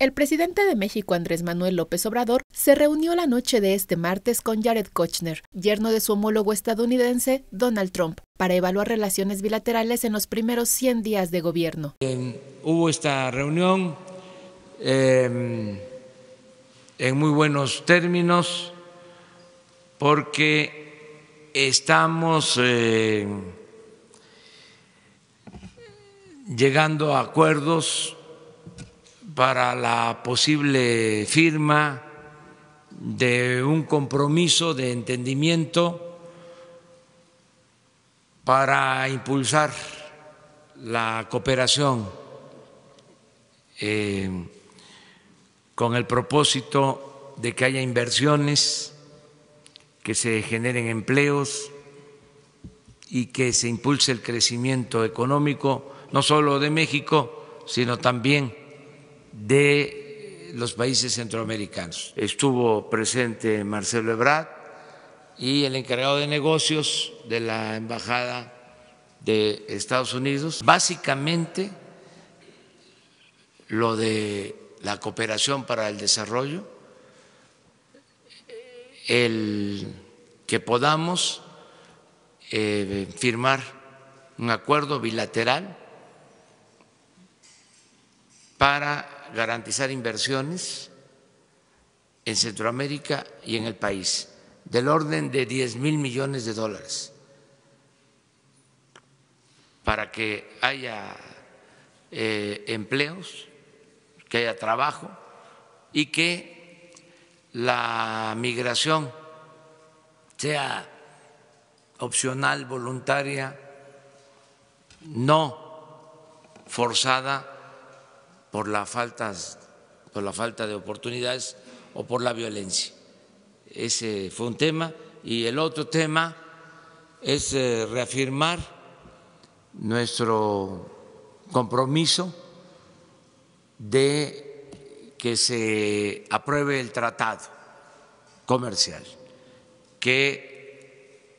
El presidente de México, Andrés Manuel López Obrador, se reunió la noche de este martes con Jared Kushner, yerno de su homólogo estadounidense, Donald Trump, para evaluar relaciones bilaterales en los primeros 100 días de gobierno. Hubo esta reunión en muy buenos términos porque estamos llegando a acuerdos para la posible firma de un compromiso de entendimiento para impulsar la cooperación con el propósito de que haya inversiones, que se generen empleos y que se impulse el crecimiento económico, no solo de México, sino también de los países centroamericanos. Estuvo presente Marcelo Ebrard y el encargado de negocios de la Embajada de Estados Unidos. Básicamente, lo de la cooperación para el desarrollo, el que podamos firmar un acuerdo bilateral para garantizar inversiones en Centroamérica y en el país, del orden de 10,000 millones de dólares, para que haya empleos, que haya trabajo y que la migración sea opcional, voluntaria, no forzada por la falta de oportunidades o por la violencia. Ese fue un tema. Y el otro tema es reafirmar nuestro compromiso de que se apruebe el tratado comercial, que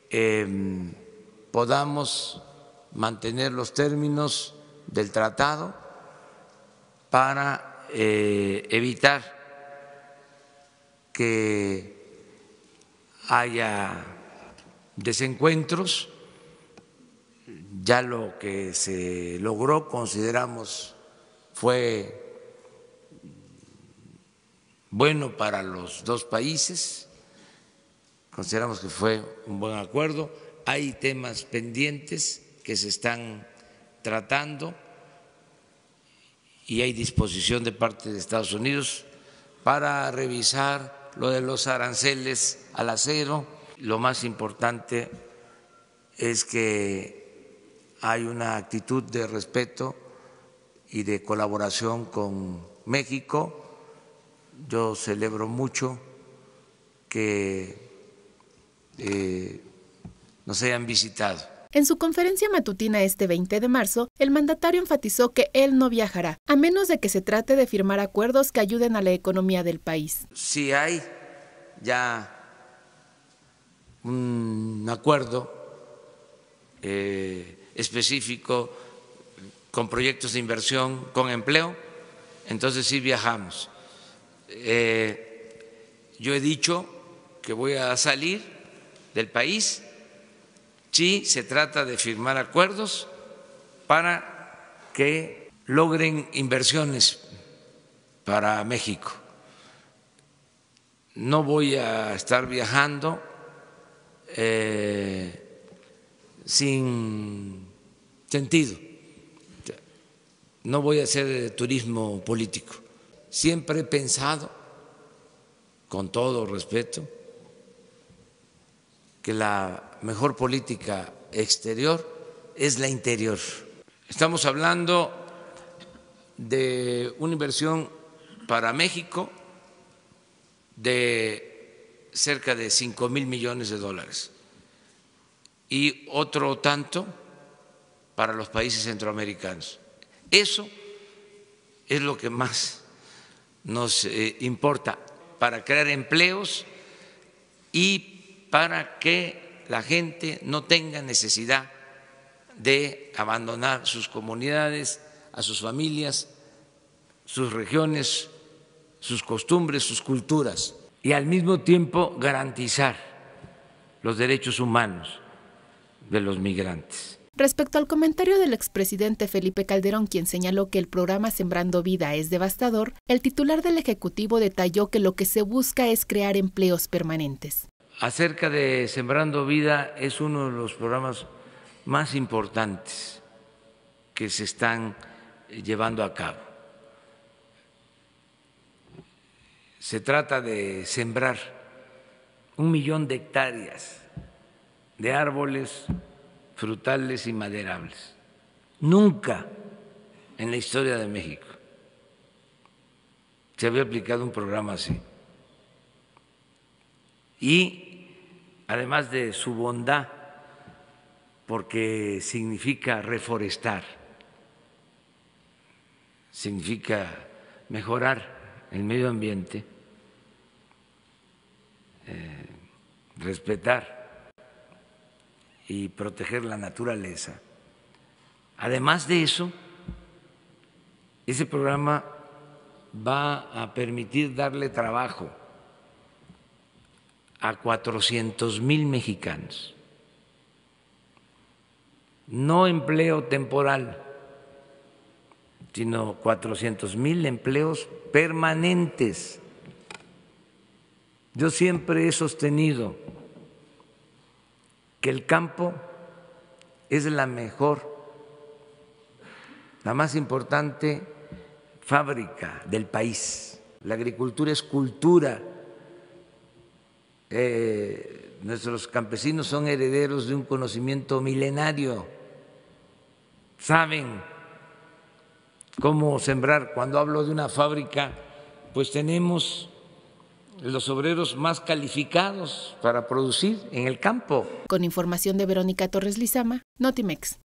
podamos mantener los términos del tratado para evitar que haya desencuentros. Ya lo que se logró, consideramos, fue bueno para los dos países, consideramos que fue un buen acuerdo. Hay temas pendientes que se están tratando y hay disposición de parte de Estados Unidos para revisar lo de los aranceles al acero. Lo más importante es que hay una actitud de respeto y de colaboración con México. Yo celebro mucho que nos hayan visitado. En su conferencia matutina este 20 de marzo, el mandatario enfatizó que él no viajará, a menos de que se trate de firmar acuerdos que ayuden a la economía del país. Si hay ya un acuerdo específico con proyectos de inversión, con empleo, entonces sí viajamos. Yo he dicho que voy a salir del país si se trata de firmar acuerdos para que logren inversiones para México. No voy a estar viajando sin sentido, no voy a hacer turismo político. Siempre he pensado, con todo respeto, que la mejor política exterior es la interior. Estamos hablando de una inversión para México de cerca de 5,000 millones de dólares y otro tanto para los países centroamericanos. Eso es lo que más nos importa para crear empleos y para que la gente no tenga necesidad de abandonar sus comunidades, a sus familias, sus regiones sus costumbres, sus culturas, y al mismo tiempo garantizar los derechos humanos de los migrantes. Respecto al comentario del expresidente Felipe Calderón, quien señaló que el programa Sembrando Vida es devastador, el titular del Ejecutivo detalló que lo que se busca es crear empleos permanentes. Acerca de Sembrando Vida, es uno de los programas más importantes que se están llevando a cabo. Se trata de sembrar 1 millón de hectáreas de árboles frutales y maderables. Nunca en la historia de México se había aplicado un programa así. Y además de su bondad, porque significa reforestar, significa mejorar el medio ambiente, respetar y proteger la naturaleza. Además de eso, ese programa va a permitir darle trabajo a 400,000 mexicanos. No empleo temporal, sino 400,000 empleos permanentes. Yo siempre he sostenido que el campo es la mejor, la más importante fábrica del país. La agricultura es cultura. Nuestros campesinos son herederos de un conocimiento milenario. Saben cómo sembrar. Cuando hablo de una fábrica, pues tenemos los obreros más calificados para producir en el campo. Con información de Verónica Torres Lizama, Notimex.